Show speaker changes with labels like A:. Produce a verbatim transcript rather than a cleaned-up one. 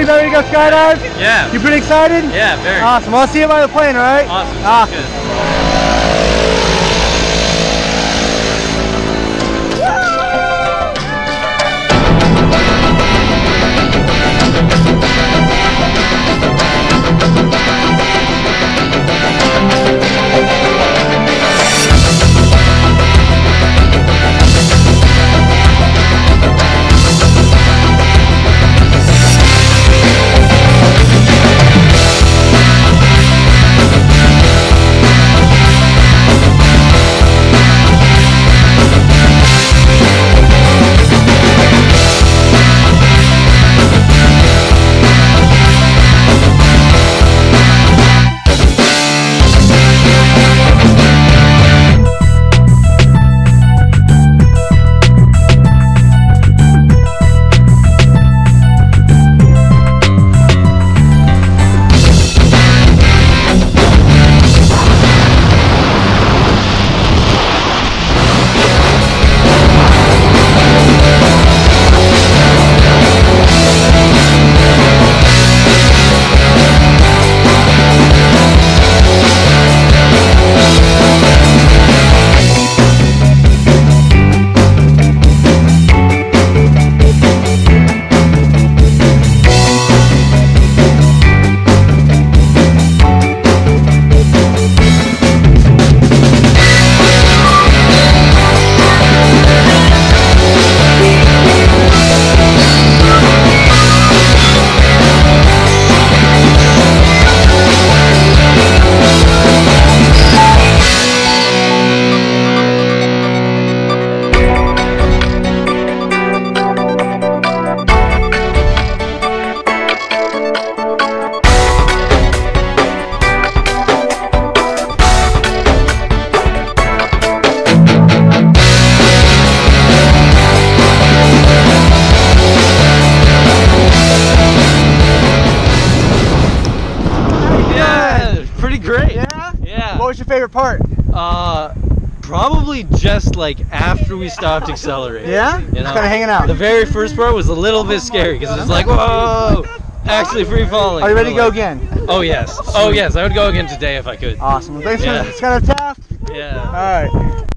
A: that ready to go skydive?
B: Yeah.
A: You pretty excited?
B: Yeah, very.
A: Awesome. Well, I'll see you by the plane, all right?
B: Awesome.
A: Awesome.
B: Good. Great.
A: Yeah?
B: Yeah.
A: What was your favorite part?
B: Uh, probably just like after we stopped accelerating.
A: Yeah?
B: You know,
A: just kind of hanging out.
B: The very first part was a little bit scary because it's like, whoa, actually free falling.
A: Are you ready to go
B: like,
A: again?
B: Oh yes. Oh yes, I would go again today if I could.
A: Awesome. Well, thanks
B: Yeah.
A: for Skydive Taft.
B: Yeah.
A: All right.